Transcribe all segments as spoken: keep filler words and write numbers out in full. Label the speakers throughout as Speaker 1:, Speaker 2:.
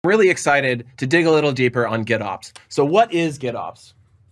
Speaker 1: I'm really excited to dig a little deeper on GitOps. So what is GitOps?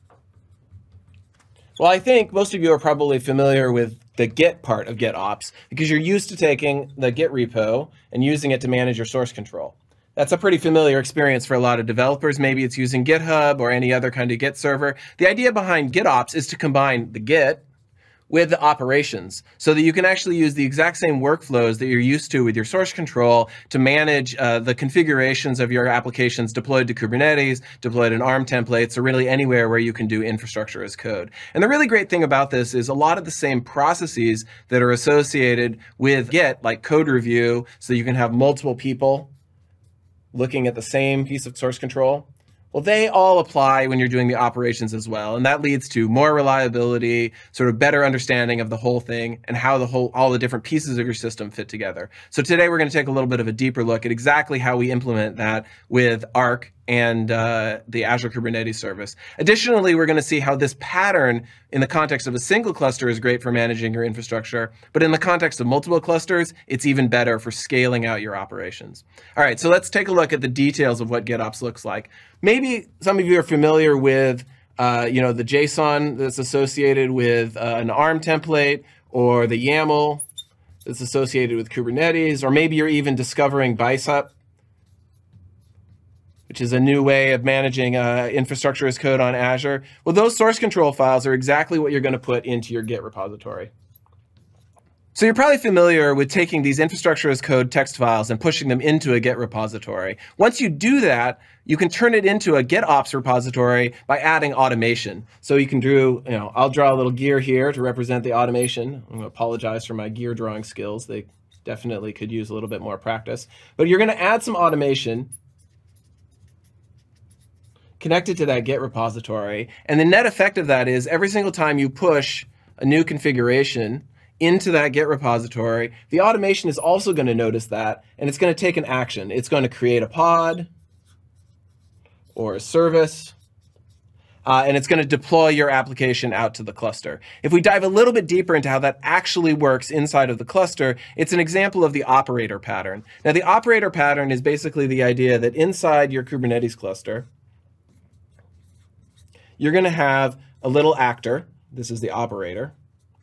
Speaker 1: Well, I think most of you are probably familiar with the Git part of GitOps because you're used to taking the Git repo and using it to manage your source control. That's a pretty familiar experience for a lot of developers. Maybe it's using GitHub or any other kind of Git server. The idea behind GitOps is to combine the Git with the operations so that you can actually use the exact same workflows that you're used to with your source control to manage uh, the configurations of your applications deployed to Kubernetes, deployed in ARM templates, or really anywhere where you can do infrastructure as code. And the really great thing about this is a lot of the same processes that are associated with Git, like code review, so you can have multiple people looking at the same piece of source control. Well, they all apply when you're doing the operations as well. And that leads to more reliability, sort of better understanding of the whole thing and how the whole, all the different pieces of your system fit together. So today we're going to take a little bit of a deeper look at exactly how we implement that with Arc and uh, the Azure Kubernetes service. Additionally, we're going to see how this pattern in the context of a single cluster is great for managing your infrastructure, but in the context of multiple clusters, it's even better for scaling out your operations. All right, so let's take a look at the details of what GitOps looks like. Maybe some of you are familiar with uh, you know, the JSON that's associated with uh, an ARM template, or the YAML that's associated with Kubernetes, or maybe you're even discovering Bicep, which is a new way of managing uh, infrastructure as code on Azure. Well, those source control files are exactly what you're going to put into your Git repository. So you're probably familiar with taking these infrastructure as code text files and pushing them into a Git repository. Once you do that, you can turn it into a GitOps repository by adding automation. So you can do, you know, I'll draw a little gear here to represent the automation. I'm going to apologize for my gear drawing skills. They definitely could use a little bit more practice. But you're going to add some automation connected to that Git repository. And the net effect of that is every single time you push a new configuration into that Git repository, the automation is also going to notice that, and it's going to take an action. It's going to create a pod or a service, uh, and it's going to deploy your application out to the cluster. If we dive a little bit deeper into how that actually works inside of the cluster, it's an example of the operator pattern. Now, the operator pattern is basically the idea that inside your Kubernetes cluster, you're going to have a little actor. This is the operator.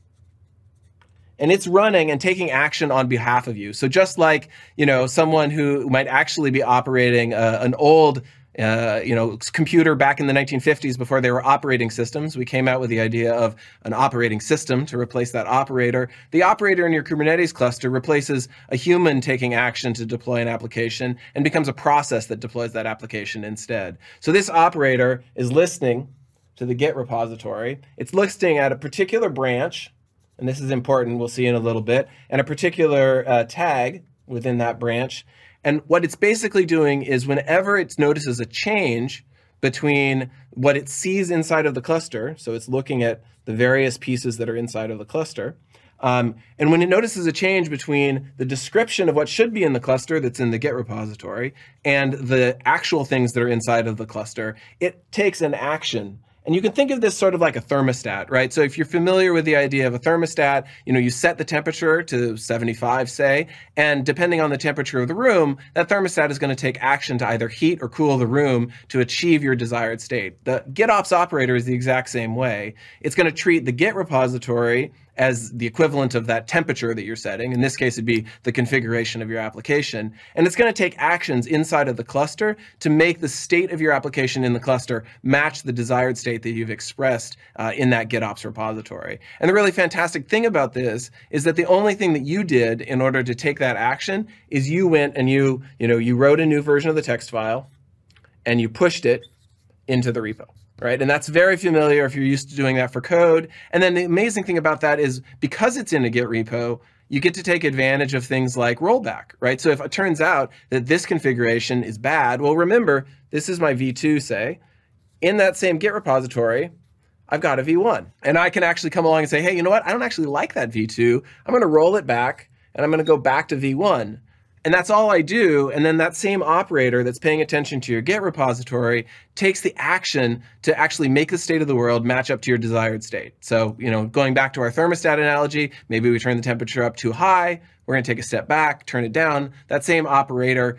Speaker 1: And it's running and taking action on behalf of you. So just like, you know, someone who might actually be operating uh, an old uh, you know, computer back in the nineteen fifties before there were operating systems, we came out with the idea of an operating system to replace that operator. The operator in your Kubernetes cluster replaces a human taking action to deploy an application and becomes a process that deploys that application instead. So this operator is listening to the Git repository. It's listening at a particular branch, and this is important, we'll see in a little bit, and a particular uh, tag within that branch. And what it's basically doing is whenever it notices a change between what it sees inside of the cluster, so it's looking at the various pieces that are inside of the cluster, um, and when it notices a change between the description of what should be in the cluster that's in the Git repository and the actual things that are inside of the cluster, it takes an action. And you can think of this sort of like a thermostat, right? So if you're familiar with the idea of a thermostat, you know, you set the temperature to seventy-five, say, and depending on the temperature of the room, that thermostat is going to take action to either heat or cool the room to achieve your desired state. The GitOps operator is the exact same way. It's going to treat the Git repository as the equivalent of that temperature that you're setting. In this case, it'd be the configuration of your application. And it's going to take actions inside of the cluster to make the state of your application in the cluster match the desired state that you've expressed uh, in that GitOps repository. And the really fantastic thing about this is that the only thing that you did in order to take that action is you went and you, you know, you wrote a new version of the text file and you pushed it into the repo. Right? And that's very familiar if you're used to doing that for code. And then the amazing thing about that is because it's in a Git repo, you get to take advantage of things like rollback, right? So if it turns out that this configuration is bad, well, remember, this is my v two, say. In that same Git repository, I've got a v one. And I can actually come along and say, hey, you know what? I don't actually like that v two. I'm going to roll it back, and I'm going to go back to v one. And that's all I do. And then that same operator that's paying attention to your Git repository takes the action to actually make the state of the world match up to your desired state. So, you know, going back to our thermostat analogy, maybe we turn the temperature up too high. We're going to take a step back, turn it down. That same operator will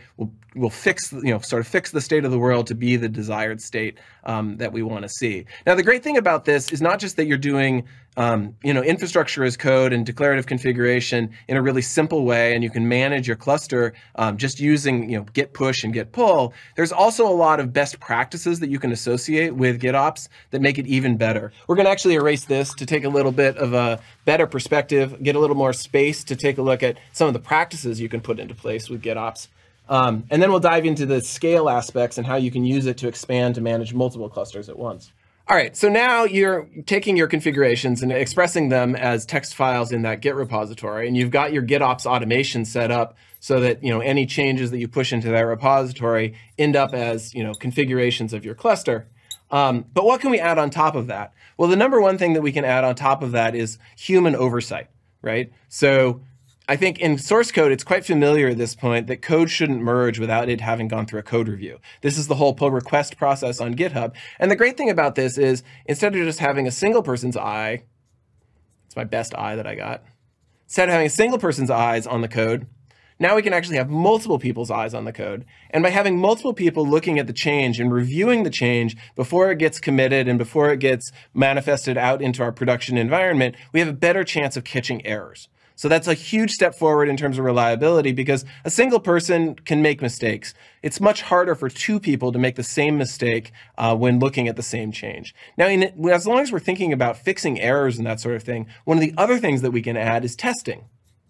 Speaker 1: will fix, you know, sort of fix the state of the world to be the desired state um, that we want to see. Now, the great thing about this is not just that you're doing, um, you know, infrastructure as code and declarative configuration in a really simple way, and you can manage your cluster um, just using, you know, git push and git pull. There's also a lot of best practices that you can associate with GitOps that make it even better. We're going to actually erase this to take a little bit of a better perspective, get a little more space to take a look at some of the practices you can put into place with GitOps. Um, and then we'll dive into the scale aspects and how you can use it to expand to manage multiple clusters at once. All right, so now you're taking your configurations and expressing them as text files in that Git repository, and you've got your GitOps automation set up so that, you know, any changes that you push into that repository end up as, you know, configurations of your cluster. Um, but what can we add on top of that? Well, the number one thing that we can add on top of that is human oversight, right? So I think in source code, it's quite familiar at this point that code shouldn't merge without it having gone through a code review. This is the whole pull request process on GitHub. And the great thing about this is instead of just having a single person's eye, it's my best eye that I got, instead of having a single person's eyes on the code, now we can actually have multiple people's eyes on the code. And by having multiple people looking at the change and reviewing the change before it gets committed and before it gets manifested out into our production environment, we have a better chance of catching errors. So that's a huge step forward in terms of reliability because a single person can make mistakes. It's much harder for two people to make the same mistake uh, when looking at the same change. Now, in, as long as we're thinking about fixing errors and that sort of thing, one of the other things that we can add is testing.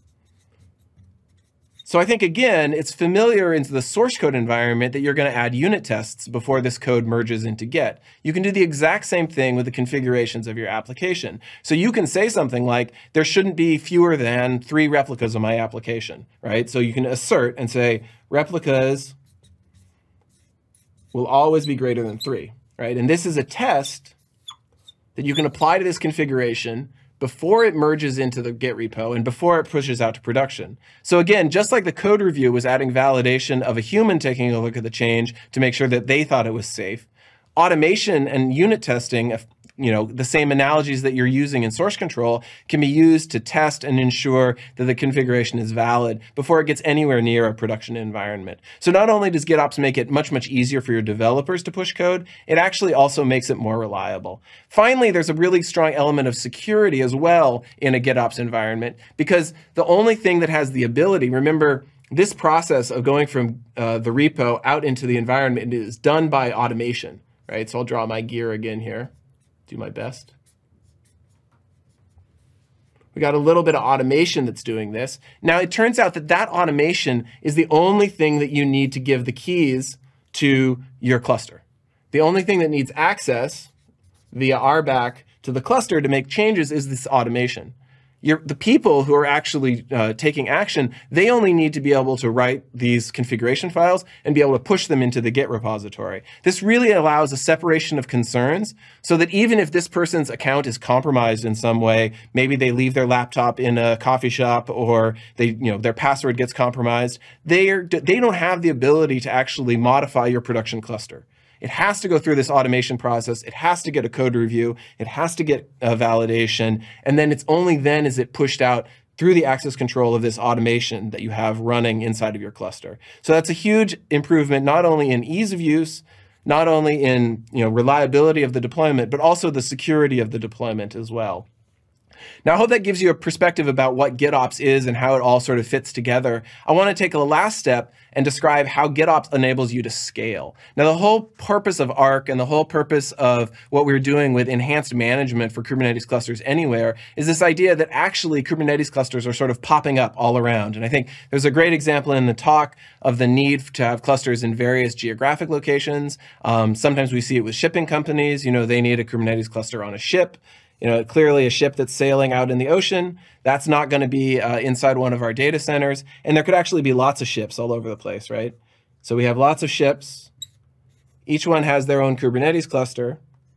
Speaker 1: So I think, again, it's familiar into the source code environment that you're going to add unit tests before this code merges into Git. You can do the exact same thing with the configurations of your application. So you can say something like, there shouldn't be fewer than three replicas of my application, right? So you can assert and say, replicas will always be greater than three, right? And this is a test that you can apply to this configuration before it merges into the Git repo and before it pushes out to production. So again, just like the code review was adding validation of a human taking a look at the change to make sure that they thought it was safe, automation and unit testing, you know, the same analogies that you're using in source control can be used to test and ensure that the configuration is valid before it gets anywhere near a production environment. So not only does GitOps make it much, much easier for your developers to push code, it actually also makes it more reliable. Finally, there's a really strong element of security as well in a GitOps environment because the only thing that has the ability, remember, this process of going from uh, the repo out into the environment is done by automation, right? So I'll draw my gear again here. Do my best. We got a little bit of automation that's doing this. Now, it turns out that that automation is the only thing that you need to give the keys to your cluster. The only thing that needs access via R back to the cluster to make changes is this automation. You're, the people who are actually uh, taking action, they only need to be able to write these configuration files and be able to push them into the Git repository. This really allows a separation of concerns so that even if this person's account is compromised in some way, maybe they leave their laptop in a coffee shop or they, you know, their password gets compromised, they're, they don't have the ability to actually modify your production cluster. It has to go through this automation process. It has to get a code review. It has to get a validation. And then it's only then is it pushed out through the access control of this automation that you have running inside of your cluster. So that's a huge improvement, not only in ease of use, not only in, you know, reliability of the deployment, but also the security of the deployment as well. Now, I hope that gives you a perspective about what GitOps is and how it all sort of fits together. I want to take a last step and describe how GitOps enables you to scale. Now, the whole purpose of Arc and the whole purpose of what we're doing with enhanced management for Kubernetes clusters anywhere is this idea that actually Kubernetes clusters are sort of popping up all around. And I think there's a great example in the talk of the need to have clusters in various geographic locations. Um, sometimes we see it with shipping companies. You know, they need a Kubernetes cluster on a ship. You know, clearly a ship that's sailing out in the ocean, that's not going to be uh, inside one of our data centers. And there could actually be lots of ships all over the place, right? So we have lots of ships. Each one has their own Kubernetes cluster.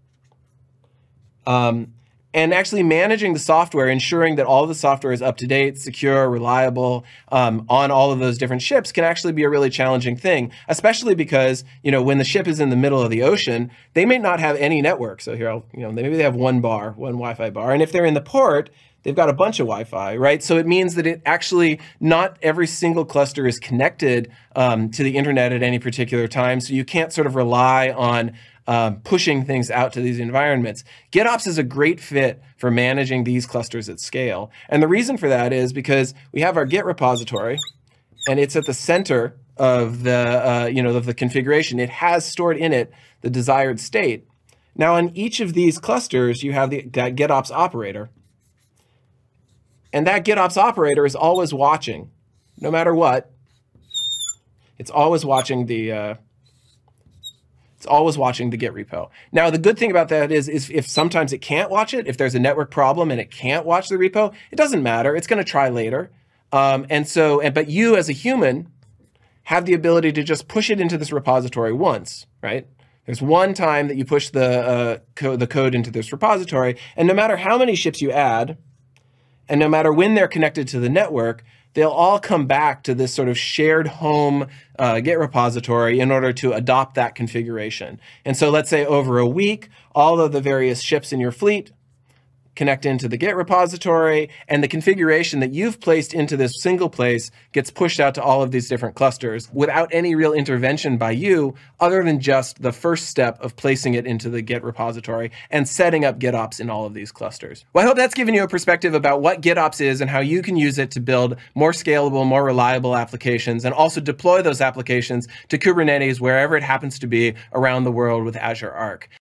Speaker 1: Um, and actually managing the software, ensuring that all the software is up to date, secure, reliable um, on all of those different ships can actually be a really challenging thing, especially because, you know, when the ship is in the middle of the ocean, they may not have any network. So here, I'll, you know, maybe they have one bar, one Wi-Fi bar. And if they're in the port, they've got a bunch of Wi-Fi, right? So it means that it actually, not every single cluster is connected um, to the internet at any particular time. So you can't sort of rely on um, pushing things out to these environments. GitOps is a great fit for managing these clusters at scale. And the reason for that is because we have our Git repository, and it's at the center of the, uh, you know, of the configuration. It has stored in it the desired state. Now, on each of these clusters, you have the, that GitOps operator. And that GitOps operator is always watching, no matter what. It's always watching the, uh, it's always watching the Git repo. Now, the good thing about that is, is if sometimes it can't watch it, if there's a network problem and it can't watch the repo, it doesn't matter. It's going to try later. Um, and so, and, but you as a human have the ability to just push it into this repository once, right? There's one time that you push the, uh, co the code into this repository, and no matter how many ships you add, and no matter when they're connected to the network, they'll all come back to this sort of shared home uh, Git repository in order to adopt that configuration. And so let's say over a week, all of the various ships in your fleet connect into the Git repository, and the configuration that you've placed into this single place gets pushed out to all of these different clusters without any real intervention by you, other than just the first step of placing it into the Git repository and setting up GitOps in all of these clusters. Well, I hope that's given you a perspective about what GitOps is and how you can use it to build more scalable, more reliable applications, and also deploy those applications to Kubernetes wherever it happens to be around the world with Azure Arc.